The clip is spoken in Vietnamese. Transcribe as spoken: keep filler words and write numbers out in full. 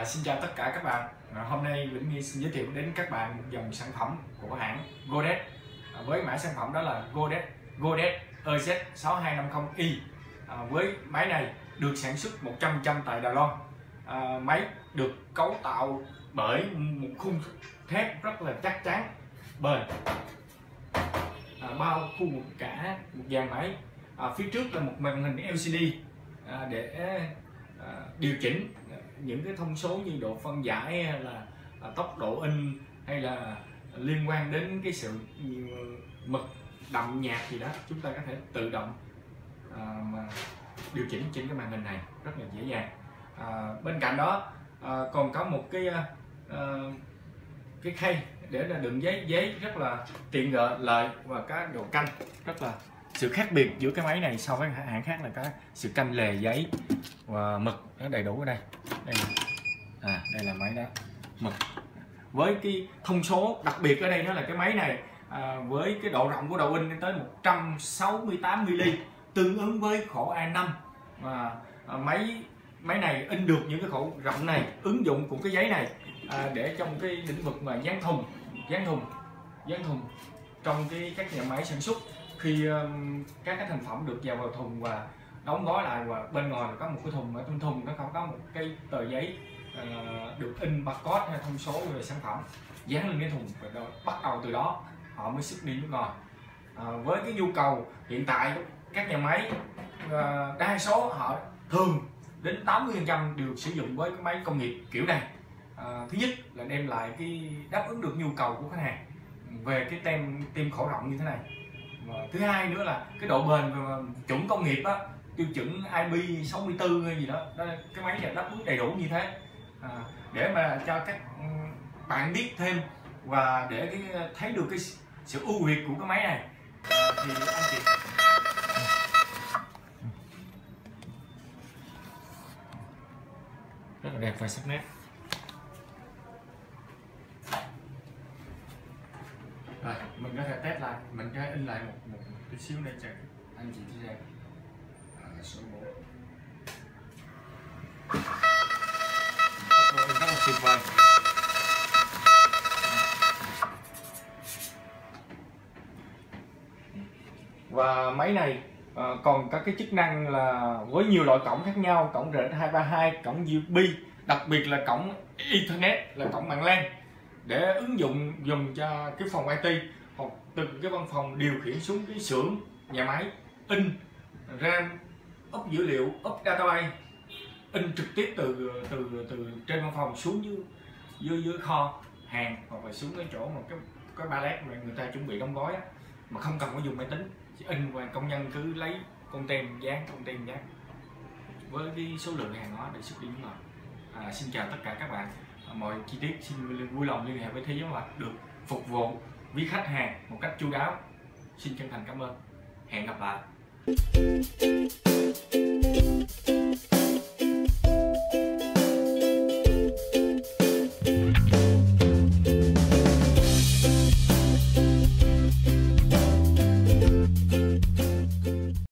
Xin chào tất cả các bạn. À, hôm nay Vĩnh Nghi xin giới thiệu đến các bạn một dòng sản phẩm của hãng Godet à, với mã sản phẩm đó là Godet Godet E Z sáu hai năm không i. À, với máy này được sản xuất một trăm phần trăm tại Đài Loan. À, máy được cấu tạo bởi một khung thép rất là chắc chắn, bền, à, bao phủ cả một dàn máy. À, phía trước là một màn hình L C D à, để à, điều chỉnh những cái thông số như độ phân giải hay là à, tốc độ in hay là liên quan đến cái sự mực đậm nhạt gì đó, chúng ta có thể tự động à, mà điều chỉnh trên cái màn hình này rất là dễ dàng. À, bên cạnh đó à, còn có một cái à, cái khay để là đựng giấy giấy rất là tiện lợi và cái độ canh rất là sự khác biệt giữa cái máy này so với hãng khác là có sự canh lề giấy và mực nó đầy đủ ở đây. Đây là, à, đây là máy đó, mực với cái thông số đặc biệt ở đây đó là cái máy này à, với cái độ rộng của đầu in lên tới một trăm sáu mươi tám mi li mét tương ứng với khổ A năm. Và à, máy máy này in được những cái khổ rộng này, ứng dụng của cái giấy này à, để trong cái lĩnh vực mà dán thùng dán thùng dán thùng trong cái các nhà máy sản xuất, khi um, các cái thành phẩm được vào vào thùng và đóng gói lại, và bên ngoài có một cái thùng, ở trong thùng nó không có một cái tờ giấy uh, được in barcode hay thông số về sản phẩm dán lên cái thùng, và đó, bắt đầu từ đó họ mới xuất đi nước ngoài. Uh, với cái nhu cầu hiện tại các nhà máy uh, đa số họ thường đến tám mươi phần trăm đều sử dụng với cái máy công nghiệp kiểu này. Uh, thứ nhất là đem lại cái đáp ứng được nhu cầu của khách hàng về cái tem tem khổ rộng như thế này. Và thứ hai nữa là cái độ bền và chuẩn công nghiệp á, tiêu chuẩn I P sáu mươi tư hay gì đó, đó cái máy này đáp ứng đầy đủ như thế. À, để mà cho các bạn biết thêm và để cái thấy được cái sự ưu việt của cái máy này à, thì anh chị rất là đẹp và sắc nét. Rồi, mình có thể test lại, mình có thể in lại một một chút xíu đây cho anh chị thấy à, số bốn. Rất là tuyệt vời. Và máy này à, còn các cái chức năng là với nhiều loại cổng khác nhau, cổng R X hai ba hai, cổng U S B, đặc biệt là cổng Ethernet là cổng mạng LAN, để ứng dụng dùng cho cái phòng I T hoặc từ cái văn phòng điều khiển xuống cái xưởng nhà máy, in RAM, up dữ liệu, up database, in trực tiếp từ từ từ trên văn phòng xuống dưới dưới, dưới kho hàng, hoặc là xuống cái chỗ mà cái cái pallet mà người ta chuẩn bị đóng gói á, mà không cần phải dùng máy tính, chỉ in và công nhân cứ lấy con tem dán con tem dán với cái số lượng hàng hóa để xuất đi nước ngoài. À, xin chào tất cả các bạn. Mọi chi tiết xin vui lòng liên hệ với Thế Giới Mặt được phục vụ với khách hàng một cách chu đáo. Xin chân thành cảm ơn. Hẹn gặp lại.